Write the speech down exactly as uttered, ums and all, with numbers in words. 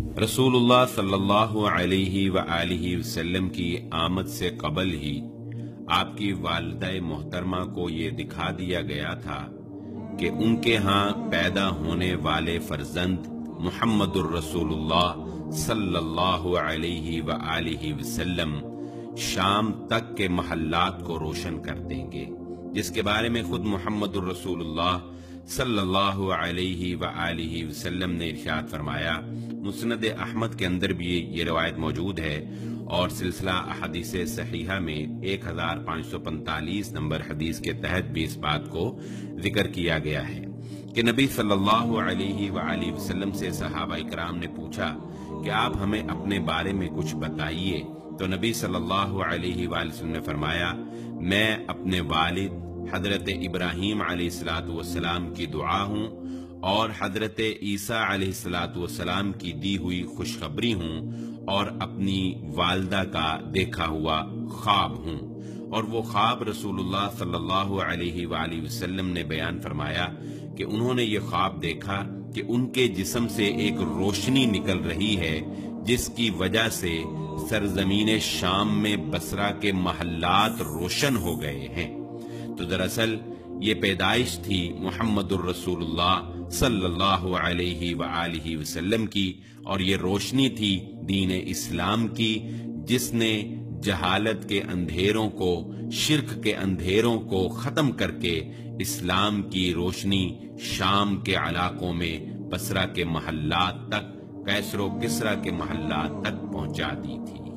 رسول اللہ صلی اللہ علیہ وآلہ وسلم کی آمد سے قبل ہی آپ کی والدہ محترمہ کو یہ دکھا دیا گیا تھا کہ ان کے ہاں پیدا ہونے والے فرزند محمد الرسول اللہ صلی اللہ علیہ وآلہ وسلم شام تک کے محلات کو روشن کر دیں گے، جس کے بارے میں خود محمد الرسول اللہ صلی اللہ علیہ وآلہ وسلم نے ارشاد فرمایا۔ مسند احمد کے اندر بھی یہ روایت موجود ہے اور سلسلہ احادیث صحیحہ میں ایک ہزار پانچ سو پنتالیس نمبر حدیث کے تحت بھی اس بات کو ذکر کیا گیا ہے کہ نبی صلی اللہ علیہ وآلہ وسلم سے صحابہ کرام نے پوچھا کہ آپ ہمیں اپنے بارے میں کچھ بتائیے، تو نبی صلی اللہ علیہ وآلہ وسلم نے فرمایا، میں اپنے والد حضرت ابراہیم علیہ السلام کی دعا ہوں اور حضرت عیسیٰ علیہ السلام کی دی ہوئی خوشخبری ہوں اور اپنی والدہ کا دیکھا ہوا خواب ہوں۔ اور وہ خواب رسول اللہ صلی اللہ علیہ وآلہ وسلم نے بیان فرمایا کہ انہوں نے یہ خواب دیکھا کہ ان کے جسم سے ایک روشنی نکل رہی ہے جس کی وجہ سے سرزمین شام میں بصرہ کے محلات روشن ہو گئے ہیں۔ تو دراصل یہ پیدائش تھی محمد الرسول اللہ صلی اللہ علیہ وآلہ وسلم کی، اور یہ روشنی تھی دین اسلام کی، جس نے جہالت کے اندھیروں کو، شرک کے اندھیروں کو ختم کر کے اسلام کی روشنی شام کے علاقوں میں بصرہ کے محلات تک، کیسر و کسرا کے محلات تک پہنچا دی تھی۔